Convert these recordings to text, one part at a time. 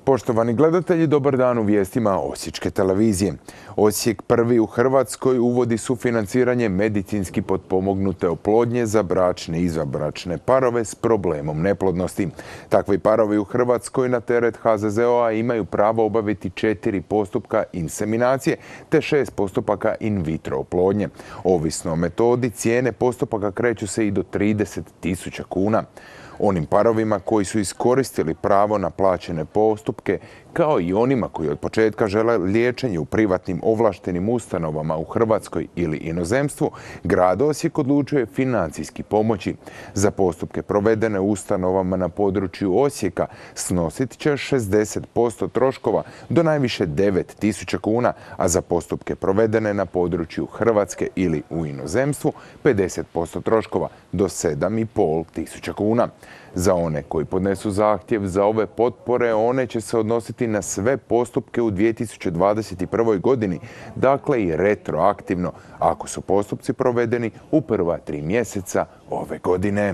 Poštovani gledatelji, dobar dan u vijestima Osječke televizije. Osijek prvi u Hrvatskoj uvodi sufinanciranje medicinski potpomognute oplodnje za bračne i izvanbračne parove s problemom neplodnosti. Takvi parovi u Hrvatskoj na teret HZZO-a imaju pravo obaviti 4 postupka inseminacije te 6 postupaka in vitro oplodnje. Ovisno o metodi, cijene postupaka kreću se i do 30.000 kuna. Onim parovima koji su iskoristili pravo na plaćene postupke, kao i onima koji od početka žele liječenje u privatnim ovlaštenim ustanovama u Hrvatskoj ili inozemstvu, grad Osijek odlučuje financijski pomoći. Za postupke provedene u ustanovama na području Osijeka snosit će 60% troškova do najviše 9.000 kuna, a za postupke provedene na području Hrvatske ili u inozemstvu 50% troškova do 7.500 kuna. Za one koji podnesu zahtjev za ove potpore, one će se odnositi na sve postupke u 2021. godini, dakle i retroaktivno, ako su postupci provedeni u prva 3 mjeseca ove godine.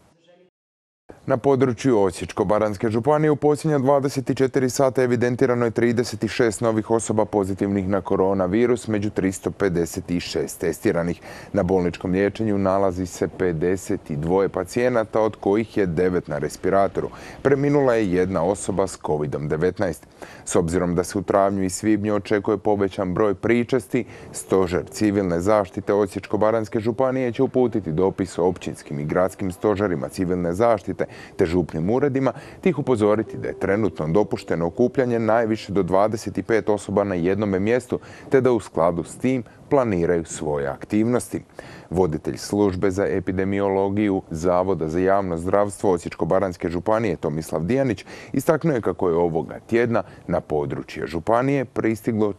Na području Osječko-baranjske županije u posljednja 24 sata evidentirano je 36 novih osoba pozitivnih na koronavirus, među 356 testiranih. Na bolničkom liječenju nalazi se 52 pacijenata, od kojih je 9 na respiratoru. Preminula je jedna osoba s COVID-19. S obzirom da se u travnju i svibnju očekuje povećan broj pričesti, Stožer civilne zaštite Osječko-baranjske županije će uputiti dopis općinskim i gradskim stožerima civilne zaštite te župnim uredima, te ih upozoriti da je trenutno dopušteno okupljanje najviše do 25 osoba na jednome mjestu, te da u skladu s tim planiraju svoje aktivnosti. Voditelj službe za epidemiologiju Zavoda za javno zdravstvo Osječko-baranjske županije Tomislav Dijanić istaknuo je kako je ovoga tjedna na područje županije pristiglo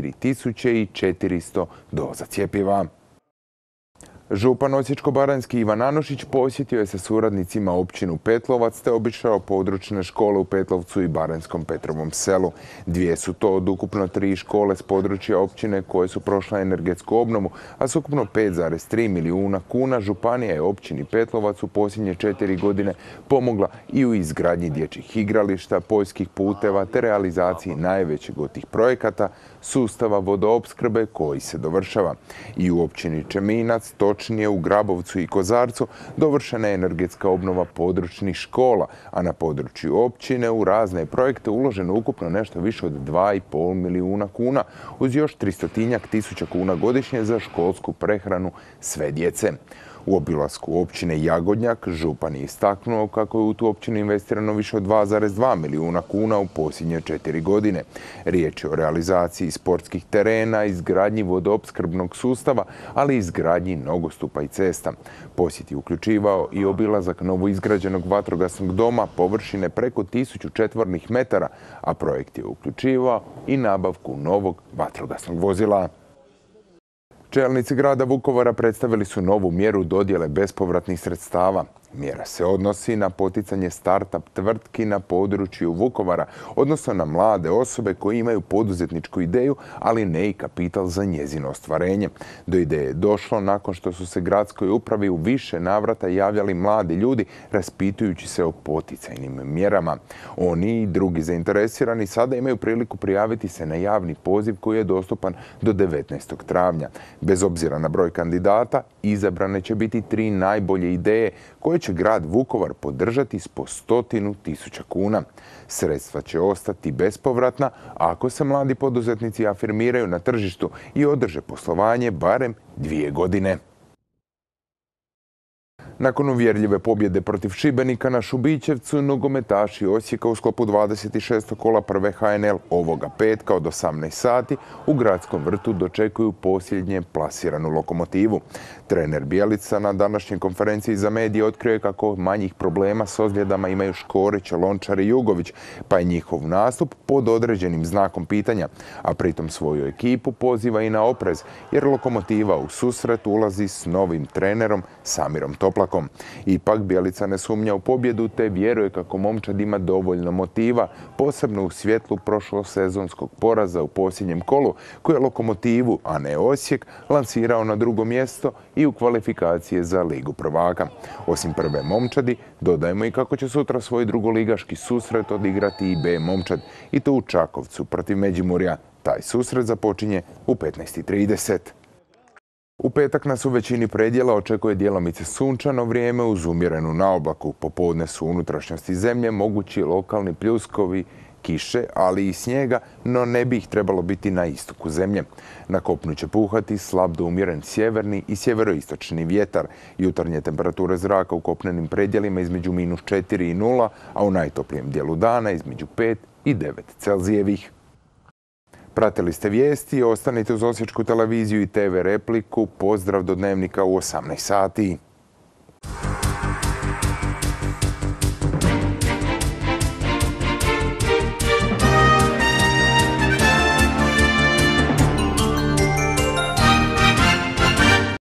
4400 doza cjepiva. Župan Osječko-baranjski Ivan Anušić posjetio je sa suradnicima općinu Petlovac te obišao područne škole u Petlovcu i Baranjskom Petrovom selu. 2 su to od ukupno 3 škole s područja općine koje su prošle energetsku obnovu, a s ukupno 5,3 milijuna kuna županija je općini Petlovac u posljednje 4 godine pomogla i u izgradnji dječjih igrališta, poljskih puteva te realizaciji najvećeg od tih projekata, sustava vodoopskrbe koji se dovršava. I u općini Čeminac, točnije u Grabovcu i Kozarcu, dovršena je energetska obnova područnih škola, a na području općine u razne projekte uloženo ukupno nešto više od 2,5 milijuna kuna, uz još 300.000 kuna godišnje za školsku prehranu sve djece. U obilasku općine Jagodnjak župan je istaknuo kako je u tu općinu investirano više od 2,2 milijuna kuna u posljednje 4 godine. Riječ je o realizaciji sportskih terena, izgradnji vodoopskrbnog sustava, ali i izgradnji nogostupa i cesta. Posjet je uključivao i obilazak novoizgrađenog vatrogasnog doma površine preko 1000 četvornih metara, a projekt je uključivao i nabavku novog vatrogasnog vozila. Čelnici grada Vukovara predstavili su novu mjeru dodjele bespovratnih sredstava. Mjera se odnosi na poticanje start-up tvrtki na području Vukovara, odnosno na mlade osobe koji imaju poduzetničku ideju, ali ne i kapital za njezino ostvarenje. Do ideje je došlo nakon što su se gradskoj upravi u više navrata javljali mladi ljudi raspitujući se o poticajnim mjerama. Oni i drugi zainteresirani sada imaju priliku prijaviti se na javni poziv koji je dostupan do 19. travnja. Bez obzira na broj kandidata, izabrane će biti 3 najbolje ideje koje će grad Vukovar podržati s po 100.000 kuna. Sredstva će ostati bespovratna ako se mladi poduzetnici afirmiraju na tržištu i održe poslovanje barem 2 godine. Nakon uvjerljive pobjede protiv Šibenika na Šubićevcu, nogometaši Osijeka u sklopu 26. kola prve HNL ovoga petka od 18 sati u gradskom vrtu dočekuju posljednje plasiranu Lokomotivu. Trener Bjelica na današnjoj konferenciji za medije otkrio je kako manjih problema s ozljedama imaju Škorić, Lončar i Jugović, pa je njihov nastup pod određenim znakom pitanja, a pritom svoju ekipu poziva i na oprez, jer Lokomotiva u susret ulazi s novim trenerom Samirom Toplakom. Osijekom. Ipak Bjelica ne sumnja u pobjedu te vjeruje kako momčad ima dovoljno motiva, posebno u svjetlu prošlosezonskog poraza u posljednjem kolu, koji je Lokomotivu, a ne Osijek, lansirao na drugo mjesto i u kvalifikacije za Ligu prvaka. Osim prve momčadi, dodajemo i kako će sutra svoj drugoligaški susret odigrati i B momčad, i to u Čakovcu protiv Međimurja. Taj susret započinje u 15:30. U petak nas u većini predjela očekuje djelomice sunčano vrijeme uz umjerenu naoblaku. Popodne su u unutrašnjosti zemlje mogući lokalni pljuskovi, kiše, ali i snijega, no ne bi ih trebalo biti na istoku zemlje. Na kopnu će puhati slab do umjeren sjeverni i sjeveroistočni vjetar. Jutarnje temperature zraka u kopnenim predjelima između -4 i 0, a u najtoplijem dijelu dana između 5 i 9 Celzijevih. Pratili ste vijesti, ostanite uz Osječku televiziju i TV Repliku. Pozdrav do Dnevnika u 18 sati.